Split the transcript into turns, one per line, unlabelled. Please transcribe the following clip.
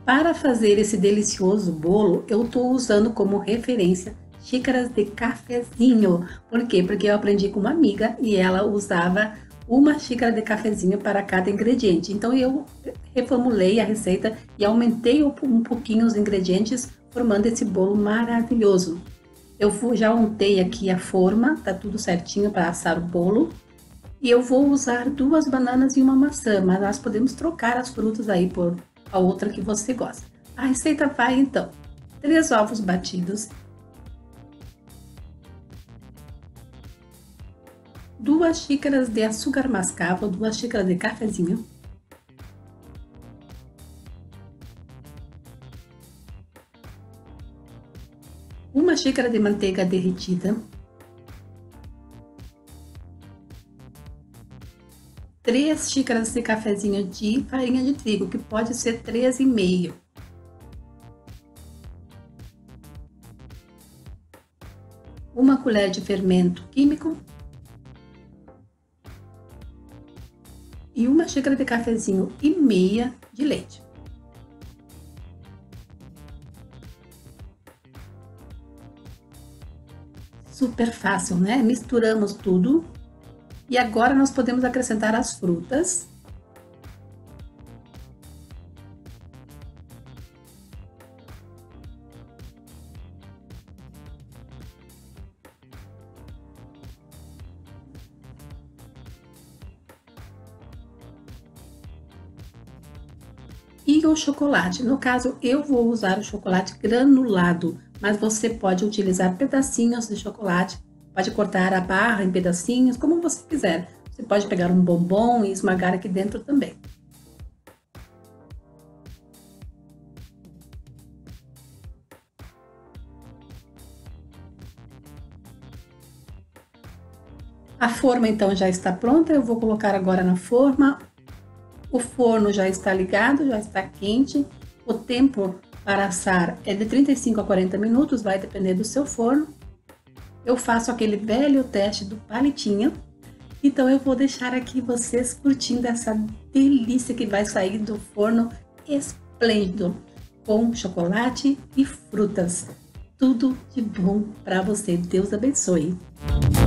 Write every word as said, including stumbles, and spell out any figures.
Para fazer esse delicioso bolo, eu estou usando como referência xícaras de cafezinho. Por quê? Porque eu aprendi com uma amiga e ela usava uma xícara de cafezinho para cada ingrediente. Então eu reformulei a receita e aumentei um pouquinho os ingredientes, formando esse bolo maravilhoso. Eu já untei aqui a forma, tá tudo certinho para assar o bolo. E eu vou usar duas bananas e uma maçã, mas nós podemos trocar as frutas aí por a outra que você gosta. A receita vai então: três ovos batidos, duas xícaras de açúcar mascavo, duas xícaras de cafezinho, uma xícara de manteiga derretida, três xícaras de cafezinho de farinha de trigo, que pode ser três e meio. Uma colher de fermento químico e uma xícara de cafezinho e meia de leite. Super fácil, né? Misturamos tudo. E agora nós podemos acrescentar as frutas. E o chocolate. No caso, eu vou usar o chocolate granulado, mas você pode utilizar pedacinhos de chocolate. Pode cortar a barra em pedacinhos, como você quiser. Você pode pegar um bombom e esmagar aqui dentro também. A forma então já está pronta, eu vou colocar agora na forma. O forno já está ligado, já está quente. O tempo para assar é de trinta e cinco a quarenta minutos, vai depender do seu forno. Eu faço aquele velho teste do palitinho, então eu vou deixar aqui vocês curtindo essa delícia que vai sair do forno esplêndido, com chocolate e frutas. Tudo de bom para você. Deus abençoe!